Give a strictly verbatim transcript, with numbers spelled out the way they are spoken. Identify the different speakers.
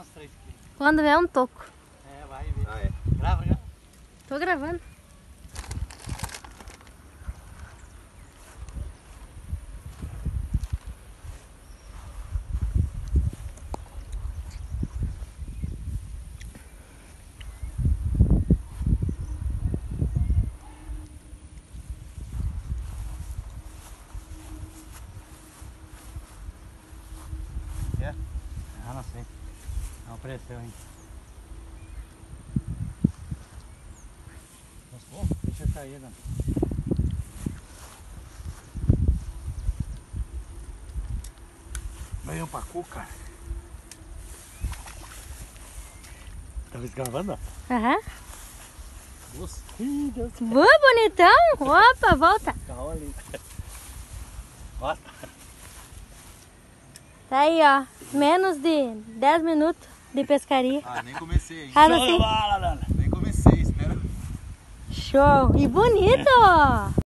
Speaker 1: uns três quilos.
Speaker 2: Quando é um toco.
Speaker 1: É, vai ver.
Speaker 3: Ah, é.
Speaker 1: Grava já.
Speaker 2: Tô gravando.
Speaker 1: Quer? Ah, não sei. Não apareceu ainda. Gostou? Deixa eu sair, Dani. Veio um pacu, cara. Tá gravando?
Speaker 2: Aham.
Speaker 1: Nossa. Ih, Deus.
Speaker 2: Boa, bonitão. Opa, volta.
Speaker 1: Calma ali. Gosta?
Speaker 2: Tá aí, ó. Menos de dez minutos de pescaria.
Speaker 3: Ah, nem comecei ainda.
Speaker 2: Ah,
Speaker 1: Show
Speaker 2: não
Speaker 1: de
Speaker 2: sei.
Speaker 1: bola, Dani.
Speaker 3: Nem comecei, espera.
Speaker 2: Show. E bonito.